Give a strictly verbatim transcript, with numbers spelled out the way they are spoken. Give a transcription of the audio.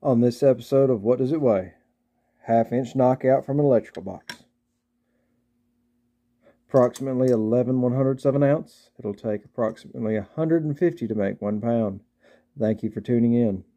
On this episode of What Does It Weigh? Half inch knockout from an electrical box. Approximately eleven one hundredths of an ounce. It'll take approximately one hundred fifty to make one pound. Thank you for tuning in.